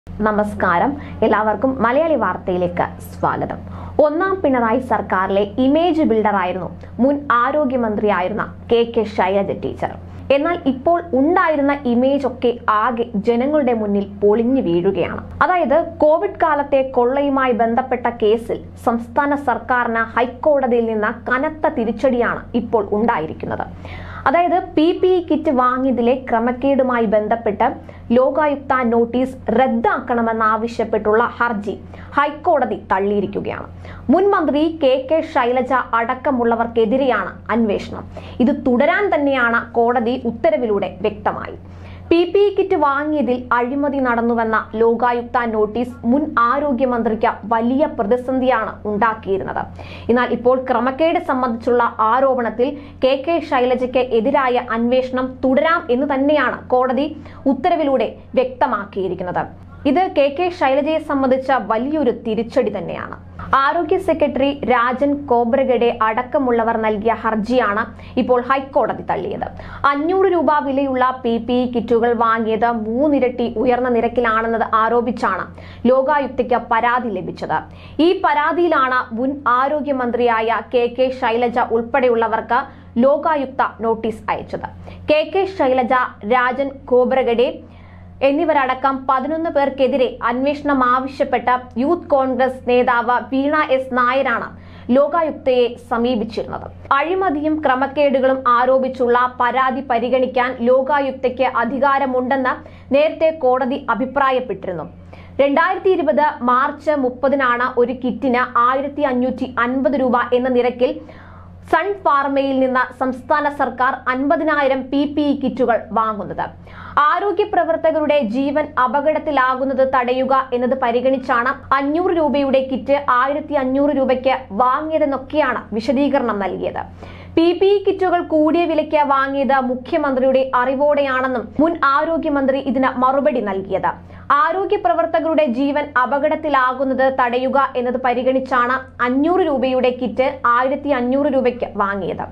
നമസ്കാരം, എല്ലാവർക്കും മലയാളി വാർത്തയിലേക്ക് സ്വാഗതം. ഒന്നാം പിണറായി സർക്കാരിലെ ഇമേജ് ബിൽഡറായിരുന്നു മുൻ ആരോഗ്യമന്ത്രിയായിരുന്ന കെ ശൈലജ ടീച്ചർ. എന്നാൽ ഇപ്പോൾ ഉണ്ടായിരുന്ന ഇമേജ് ഒക്കെ ആകെ ജനങ്ങളുടെ മുന്നിൽ പൊളിഞ്ഞു വീഴുകയാണ്. അതായത് കോവിഡ് കാലത്തെ കൊള്ളയുമായി ബന്ധപ്പെട്ട കേസിൽ സംസ്ഥാന സർക്കാരിന് ഹൈക്കോടതിയിൽ നിന്ന് കനത്ത തിരിച്ചടിയാണ് ഇപ്പോൾ ഉണ്ടായിരിക്കുന്നത്. അതായത് PPE കിറ്റ് വാങ്ങിയതിലെ ക്രമക്കേടുമായി ബന്ധപ്പെട്ട് ലോകായുക്ത നോട്ടീസ് റദ്ദാക്കണമെന്നാവശ്യപ്പെട്ടുള്ള ഹർജി ഹൈക്കോടതി തള്ളിയിരിക്കുകയാണ്. മുൻ മന്ത്രി കെ ശൈലജ അടക്കമുള്ളവർക്കെതിരെയാണ് അന്വേഷണം. ഇത് തുടരാൻ തന്നെയാണ് കോടതി ഉത്തരവിലൂടെ വ്യക്തമായി. PPE കിറ്റ് വാങ്ങിയതിൽ അഴിമതി നടന്നുവെന്ന ലോകായുക്ത നോട്ടീസ് മുൻ ആരോഗ്യമന്ത്രിക്ക് വലിയ പ്രതിസന്ധിയാണ് ഉണ്ടാക്കിയിരുന്നത്. എന്നാൽ ഇപ്പോൾ ക്രമക്കേട് സംബന്ധിച്ചുള്ള ആരോപണത്തിൽ കെ ശൈലജയ്ക്ക് എതിരായ അന്വേഷണം തുടരാം എന്ന് തന്നെയാണ് കോടതി ഉത്തരവിലൂടെ വ്യക്തമാക്കിയിരിക്കുന്നത്. ഇത് കെ ശൈലജയെ സംബന്ധിച്ച വലിയൊരു തിരിച്ചടി തന്നെയാണ്. ആരോഗ്യ സെക്രട്ടറി രാജൻ കോബ്രഗഡെ അടക്കമുള്ളവർ നൽകിയ ഹർജിയാണ് ഇപ്പോൾ ഹൈക്കോടതി തള്ളിയത്. 500 രൂപ വിലയുള്ള PPE കിറ്റുകൾ വാങ്ങിയത് 3 ഇരട്ടി ഉയർന്ന നിരക്കിലാണെന്നത് ആരോപിച്ചാണ് ലോകായുക്തയ്ക്ക് പരാതി ലഭിച്ചത്. ഈ പരാതിയിലാണ് മുൻ ആരോഗ്യമന്ത്രിയായ കെ ശൈലജ ഉൾപ്പെടെയുള്ളവർക്ക് ലോകായുക്ത നോട്ടീസ് അയച്ചത്. കെ ശൈലജ, രാജൻ കോബ്രഗഡെ എന്നിവരടക്കം 11 പേർക്കെതിരെ അന്വേഷണം ആവശ്യപ്പെട്ട യൂത്ത് കോൺഗ്രസ് നേതാവ് വീണ എസ് നായരാണ് ലോകായുക്തയെ സമീപിച്ചിരുന്നത്. അഴിമതിയും ക്രമക്കേടുകളും ആരോപിച്ചുള്ള പരാതി പരിഗണിക്കാൻ ലോകായുക്തയ്ക്ക് അധികാരമുണ്ടെന്ന് നേരത്തെ കോടതി അഭിപ്രായപ്പെട്ടിരുന്നു. 2020 മാർച്ച് 30-നാണ് ഒരു കിറ്റിന് 1550 രൂപ എന്ന നിരക്കിൽ സൺ ഫാർമയിൽ നിന്ന് സംസ്ഥാന സർക്കാർ 50,000 PPE കിറ്റുകൾ വാങ്ങുന്നത്. ആരോഗ്യ പ്രവർത്തകരുടെ ജീവൻ അപകടത്തിലാകുന്നത് തടയുക എന്നത് പരിഗണിച്ചാണ് 500 രൂപയുടെ കിറ്റ് 1500 രൂപയ്ക്ക് വാങ്ങിയതെന്നൊക്കെയാണ് വിശദീകരണം നൽകിയത്. PPE കിറ്റുകൾ കൂടിയ വിലയ്ക്ക് വാങ്ങിയത് മുഖ്യമന്ത്രിയുടെ അറിവോടെയാണെന്നും മുൻ ആരോഗ്യമന്ത്രി ഇതിന് മറുപടി നൽകിയത്. ആരോഗ്യ പ്രവർത്തകരുടെ ജീവൻ അപകടത്തിലാകുന്നത് തടയുക എന്നത് പരിഗണിച്ചാണ് 500 രൂപയുടെ കിറ്റ് 1500 രൂപയ്ക്ക് വാങ്ങിയത്.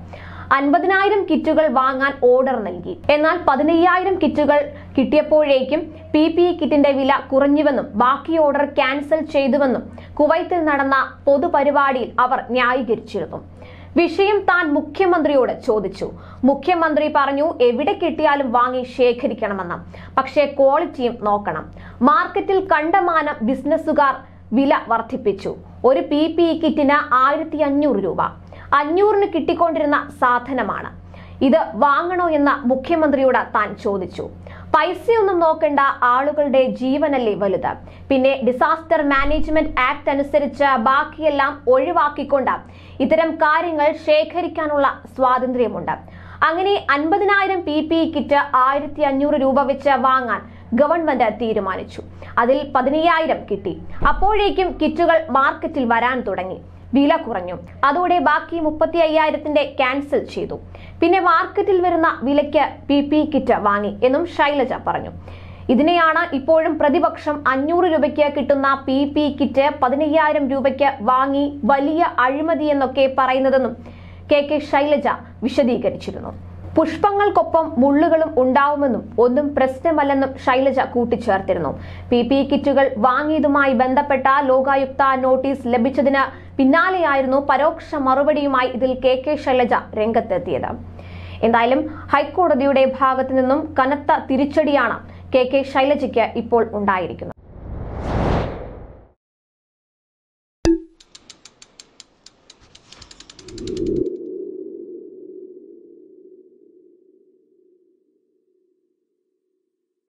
50,000 കിറ്റുകൾ വാങ്ങാൻ ഓർഡർ നൽകി. എന്നാൽ 15,000 കിറ്റുകൾ കിട്ടിയപ്പോഴേക്കും PPE കിറ്റിന്റെ വില കുറഞ്ഞുവെന്നും ബാക്കി ഓർഡർ ക്യാൻസൽ ചെയ്തുവെന്നും കുവൈത്തിൽ നടന്ന പൊതുപരിപാടിയിൽ അവർ ന്യായീകരിച്ചിരുന്നു. വിഷയം താൻ മുഖ്യമന്ത്രിയോട് ചോദിച്ചു. മുഖ്യമന്ത്രി പറഞ്ഞു, എവിടെ കിട്ടിയാലും വാങ്ങി ശേഖരിക്കണമെന്ന്. പക്ഷേ ക്വാളിറ്റിയും നോക്കണം. മാർക്കറ്റിൽ കണ്ടമാനം ബിസിനസ്സുകാർ വില വർദ്ധിപ്പിച്ചു. ഒരു PPE കിറ്റിന് 1500 രൂപ 500-ന് കിട്ടിക്കൊണ്ടിരുന്ന സാധനമാണ്. ഇത് വാങ്ങണോ എന്ന് മുഖ്യമന്ത്രിയോട് താൻ ചോദിച്ചു. പൈസയൊന്നും നോക്കേണ്ട, ആളുകളുടെ ജീവനല്ലേ വലുത്. പിന്നെ ഡിസാസ്റ്റർ മാനേജ്മെന്റ് ആക്ട് അനുസരിച്ച് ബാക്കിയെല്ലാം ഒഴിവാക്കിക്കൊണ്ട് ഇത്തരം കാര്യങ്ങൾ ശേഖരിക്കാനുള്ള സ്വാതന്ത്ര്യമുണ്ട്. അങ്ങനെ 50,000 PPE കിറ്റ് 1500 രൂപ വെച്ച് വാങ്ങാൻ ഗവൺമെന്റ് തീരുമാനിച്ചു. അതിൽ 15,000 കിട്ടി. അപ്പോഴേക്കും കിറ്റുകൾ മാർക്കറ്റിൽ വരാൻ തുടങ്ങി. വില കുറഞ്ഞു. അതോടെ ബാക്കി 35,000-ന്റെ ക്യാൻസൽ ചെയ്തു. പിന്നെ മാർക്കറ്റിൽ വരുന്ന വിലയ്ക്ക് PPE കിറ്റ് വാങ്ങി എന്നും ശൈലജ പറഞ്ഞു. ഇതിനെയാണ് ഇപ്പോഴും പ്രതിപക്ഷം 500 രൂപയ്ക്ക് കിട്ടുന്ന PPE കിറ്റ് 15,000 രൂപയ്ക്ക് വാങ്ങി വലിയ അഴിമതി എന്നൊക്കെ പറയുന്നതെന്നും കെ ശൈലജ വിശദീകരിച്ചിരുന്നു. പുഷ്പങ്ങൾക്കൊപ്പം മുള്ളുകളും ഉണ്ടാവുമെന്നും ഒന്നും പ്രശ്നമല്ലെന്നും ശൈലജ കൂട്ടിച്ചേർത്തിരുന്നു. PPE കിറ്റുകൾ വാങ്ങിയതുമായി ബന്ധപ്പെട്ട ലോകായുക്ത നോട്ടീസ് ലഭിച്ചതിന് പിന്നാലെയായിരുന്നു പരോക്ഷ മറുപടിയുമായി ഇതിൽ കെ ശൈലജ രംഗത്തെത്തിയത്. എന്തായാലും ഹൈക്കോടതിയുടെ ഭാഗത്തു നിന്നും കനത്ത തിരിച്ചടിയാണ് കെ ശൈലജയ്ക്ക് ഇപ്പോൾ ഉണ്ടായിരിക്കുന്നത്.